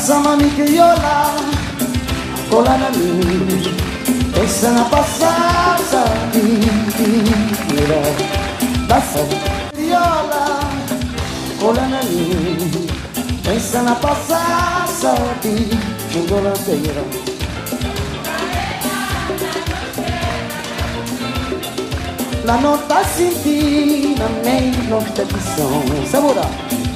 dança mami crioula, cola na minha, pensa na passada, dança crioula, cola na minha, pensa na passada, chingoladeira. La nota sentina nem nostra edição. Sabora.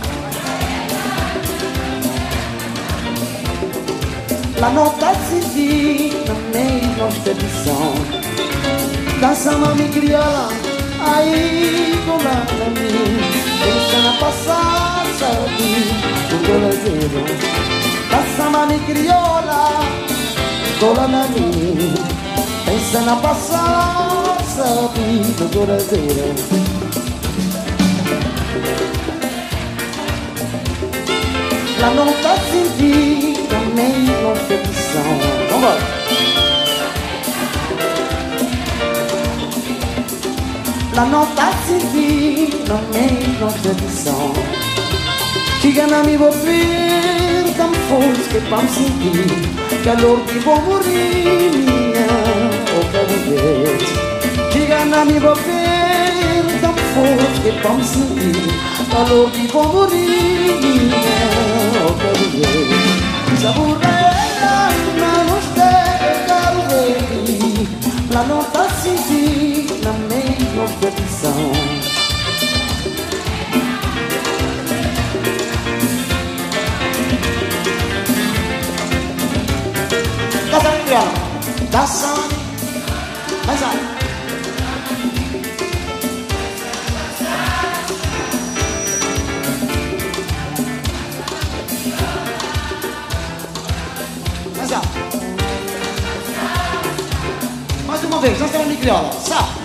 La nota sentina nem nostra edição. Dança mami crioula, aí com la mim. Pensa na passada do goladeiro. Dança mami crioula, cola na mim. Pensa na passada do goladeiro. La nota sentita nem nostra edição. Vambora! La nota sentita nem nostra edição. Chega na mi vou ver tão forte que pra me sentir calor que vou morrer minha boca do verde. Chega na mi vou ver tão forte que pra me sentir calor que vou morrer minha boca do verde. Saborela na nostra caro verde. La nota sentir na mesma petição. Dança crioula, dança, mais alto. Mais alto. Mais uma vez, dança mami crioula, sabe?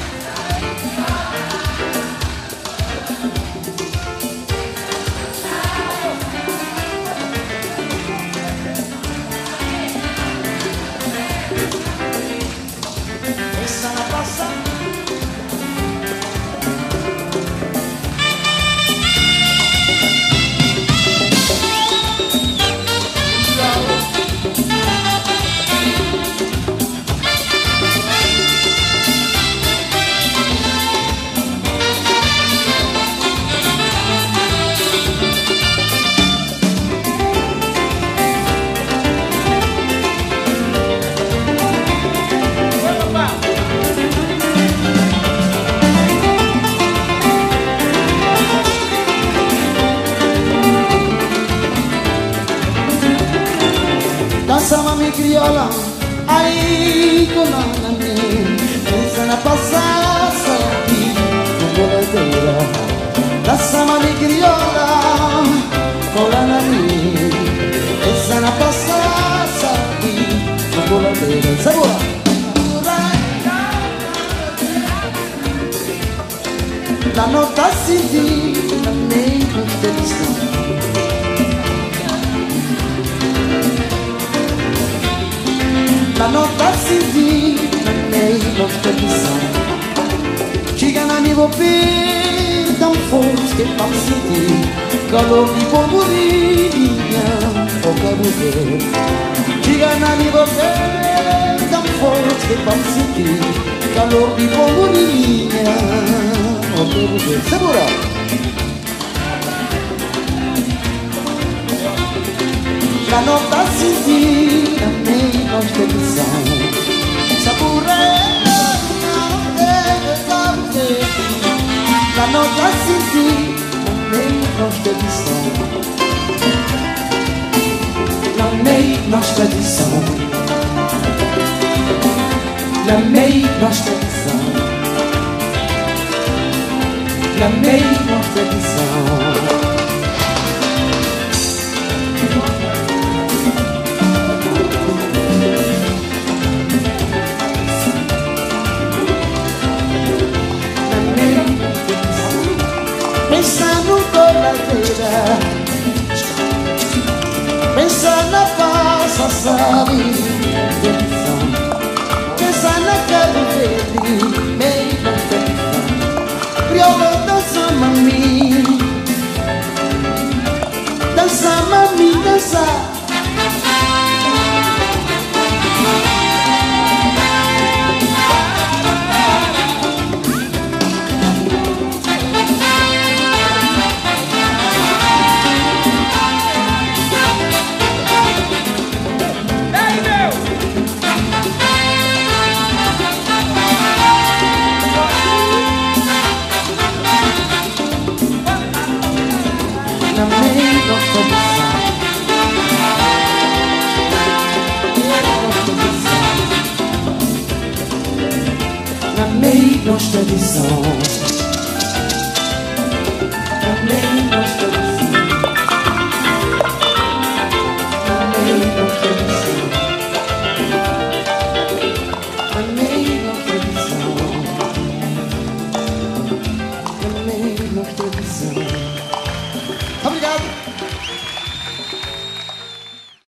Dança mami crioula, aí com la minha, pensa na passada do goladeira. Dança mami crioula, cola na minha, pensa na passada do goladeira. Segura! La nota sentir na mesma petição. La nota sentir na mesma petição. Chega na mi vou ver tão forte que pra me sentir calor que vou morrer minha boca do verde. Chega na mi vou ver tão forte que pra me sentir calor que vou morrer minha boca do verde. Segura! La nota sentir na mesma nostra edição. Saborela na notte. La nota sentir na mesma nostra edição. Na mesma nostra edição. Na mesma nostra edição. Na mesma nostra edição. Pensa no goladeira, pensa na falsa sabe, pensa na cabo verde, meio na televisão. Crioula dança mami, dança mami, dança. na melhor tradição. Na melhor tradição. Na melhor tradição. Na melhor tradição. Na melhor tradição. Na melhor tradição.